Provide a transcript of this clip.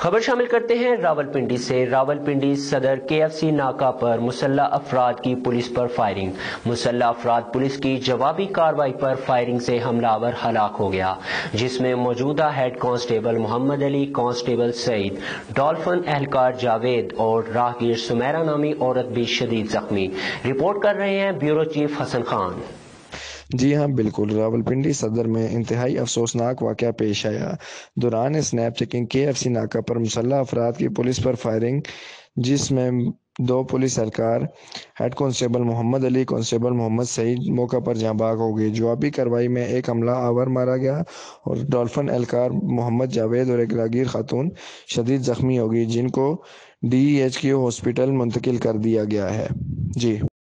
खबर शामिल करते हैं रावलपिंडी से। रावलपिंडी सदर केएफसी नाका पर मुसल्लह अफराद की पुलिस पर फायरिंग। मुसल्लह अफराद पुलिस की जवाबी कार्रवाई पर फायरिंग से हमलावर हलाक हो गया, जिसमें मौजूदा head constable Mohammad Ali, constable Saeed, Dolphin एहलकार जावेद और राहगीर सुमेरा नामी औरत भी शदीद जख्मी। रिपोर्ट कर रहे हैं ब्यूरो चीफ हसन खान। जी हाँ, बिल्कुल। रावलपिंडी सदर में इंतहाई अफसोसनाक वाक़या पेश आया। दौरान स्नैप चेकिंग केएफसी नाका पर मुसल्लह अफराद की पुलिस पर फायरिंग, जिसमें 2 पुलिस एहलकार, head constable Mohammad Ali, constable Mohammad Saeed मौका पर जाँ बाग हो गए। जवाबी कार्रवाई में एक हमला आवर मारा गया और डॉल्फिन एहलकार मोहम्मद जावेद और एक राहगीर खातून शदीद जख्मी हो गई, जिनको DEHQ हॉस्पिटल मुंतकिल कर दिया गया है। जी।